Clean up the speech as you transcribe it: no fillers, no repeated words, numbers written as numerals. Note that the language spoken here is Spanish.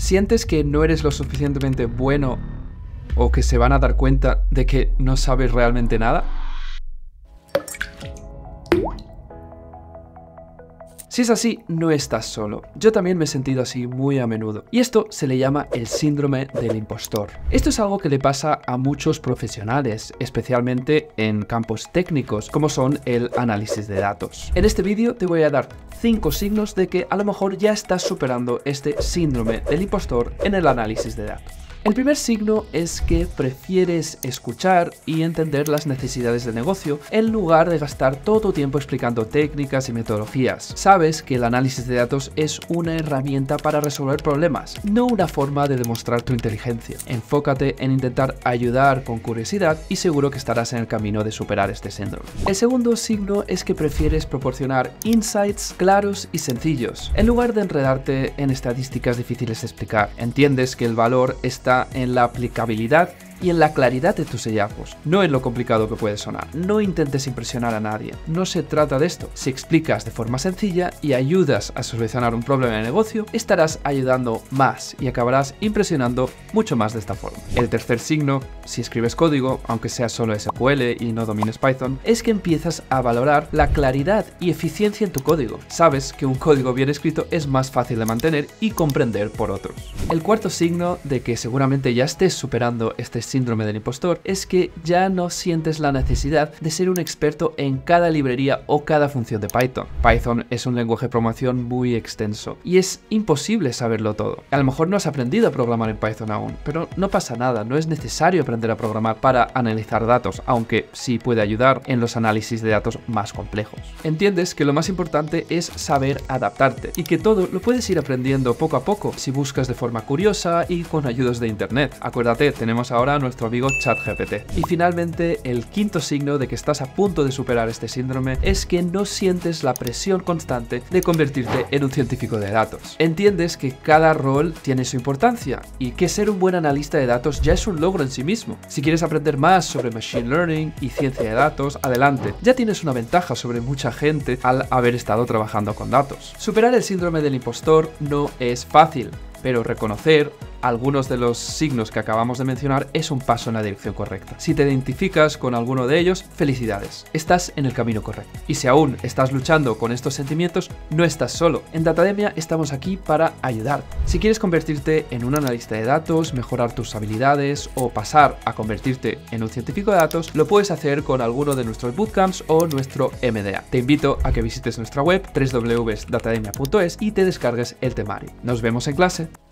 ¿Sientes que no eres lo suficientemente bueno o que se van a dar cuenta de que no sabes realmente nada? Si es así, no estás solo. Yo también me he sentido así muy a menudo. Y esto se le llama el síndrome del impostor. Esto es algo que le pasa a muchos profesionales, especialmente en campos técnicos, como son el análisis de datos. En este vídeo te voy a dar 5 signos de que a lo mejor ya estás superando este síndrome del impostor en el análisis de datos. El primer signo es que prefieres escuchar y entender las necesidades del negocio en lugar de gastar todo tu tiempo explicando técnicas y metodologías. Sabes que el análisis de datos es una herramienta para resolver problemas, no una forma de demostrar tu inteligencia. Enfócate en intentar ayudar con curiosidad y seguro que estarás en el camino de superar este síndrome. El segundo signo es que prefieres proporcionar insights claros y sencillos, en lugar de enredarte en estadísticas difíciles de explicar. Entiendes que el valor está en la aplicabilidad y en la claridad de tus hallazgos, no en lo complicado que puede sonar. No intentes impresionar a nadie, no se trata de esto. Si explicas de forma sencilla y ayudas a solucionar un problema de negocio, estarás ayudando más y acabarás impresionando mucho más de esta forma. El tercer signo, si escribes código, aunque sea solo SQL y no domines Python, es que empiezas a valorar la claridad y eficiencia en tu código. Sabes que un código bien escrito es más fácil de mantener y comprender por otros. El cuarto signo de que seguramente ya estés superando este síndrome del impostor es que ya no sientes la necesidad de ser un experto en cada librería o cada función de Python. Python es un lenguaje de programación muy extenso y es imposible saberlo todo. A lo mejor no has aprendido a programar en Python aún, pero no pasa nada, no es necesario aprender a programar para analizar datos, aunque sí puede ayudar en los análisis de datos más complejos. Entiendes que lo más importante es saber adaptarte y que todo lo puedes ir aprendiendo poco a poco si buscas de forma curiosa y con ayudas de internet. Acuérdate, tenemos ahora nuestro amigo ChatGPT. Y finalmente, el quinto signo de que estás a punto de superar este síndrome es que no sientes la presión constante de convertirte en un científico de datos. Entiendes que cada rol tiene su importancia y que ser un buen analista de datos ya es un logro en sí mismo. Si quieres aprender más sobre Machine Learning y ciencia de datos, adelante. Ya tienes una ventaja sobre mucha gente al haber estado trabajando con datos. Superar el síndrome del impostor no es fácil, pero reconocer algunos de los signos que acabamos de mencionar es un paso en la dirección correcta. Si te identificas con alguno de ellos, felicidades, estás en el camino correcto. Y si aún estás luchando con estos sentimientos, no estás solo. En Datademia estamos aquí para ayudarte. Si quieres convertirte en un analista de datos, mejorar tus habilidades o pasar a convertirte en un científico de datos, lo puedes hacer con alguno de nuestros bootcamps o nuestro MDA. Te invito a que visites nuestra web www.datademia.es y te descargues el temario. Nos vemos en clase.